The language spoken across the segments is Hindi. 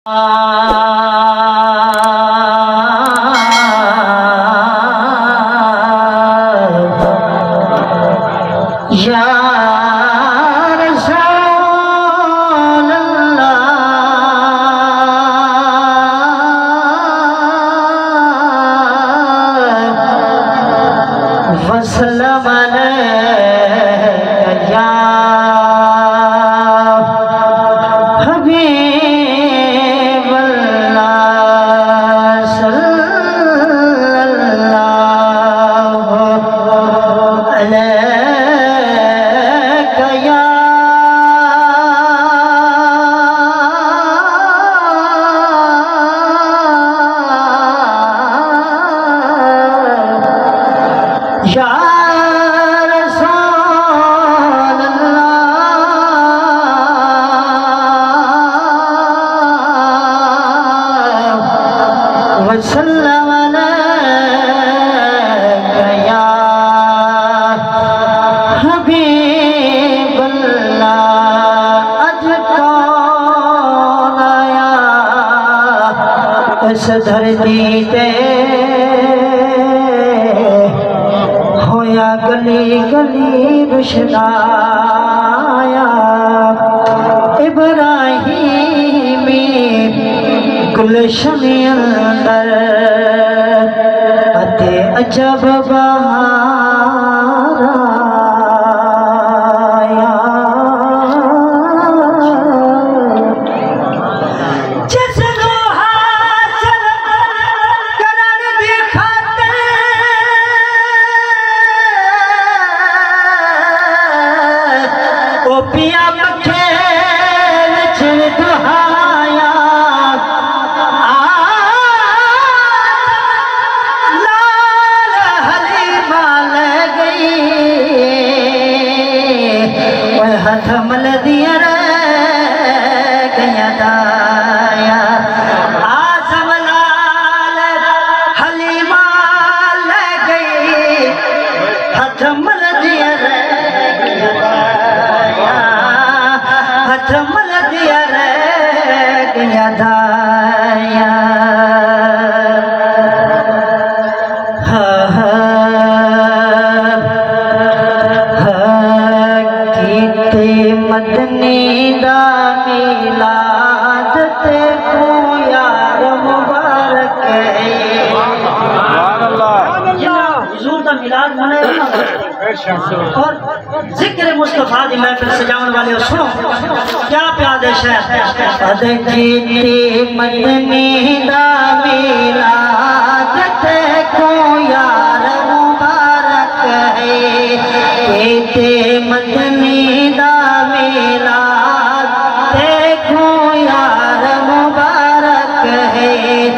धरती ते होया गली गली रुशनाया इब्राहिमी गुलशन अंदर अते अजब बहार आया। पिया मखे विच दुहाया लाल हलीमा ले गई ओए हथ मल दिया रे गया दाया आजम लाल हलीमा ले गई हथ मल दिया रे मल दिया रे गया दाया। कीते मदनी दा मिलाद ते को यार मुबारक है। हुजूर दा मिलाद मनाया और जिक्र मुस्तफा दी महफिल सजावन वाले सुनो क्या प्यार दे शहर मदनी दा मिलाद ते को यार मुबारक है। कीते मदनी दा मिलाद ते को यार मुबारक है।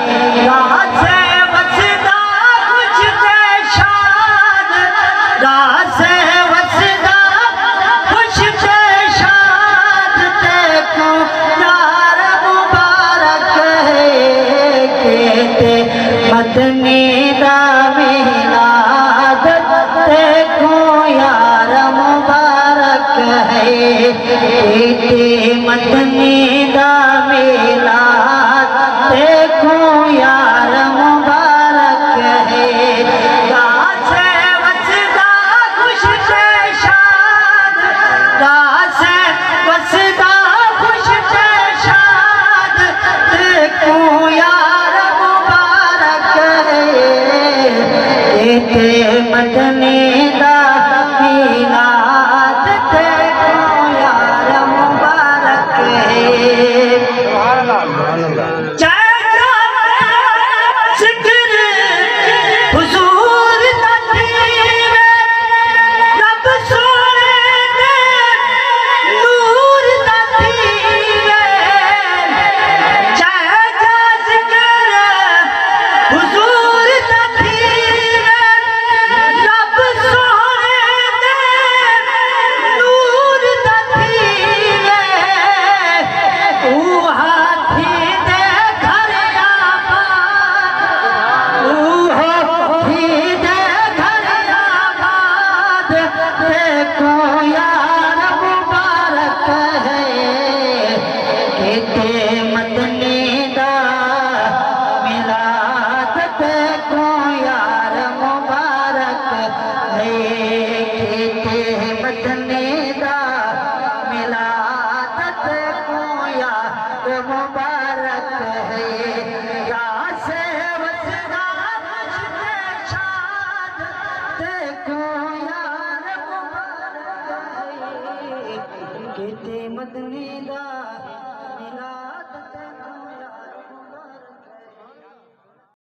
मदनी दा मिलाद ते को यार मुबारक है। मदनी दा मिलाद ते को यार मुबारक है। गासे वसदा खुश से शाद गासे वसदा खुश से शाद ते को यार मदनी दा मिलाद ते को यार मुबारक है। मदने दा मिलादत को याद मुबारक है यासे वसदा मुझते शाद को यार मुबारक है कहते मदने दा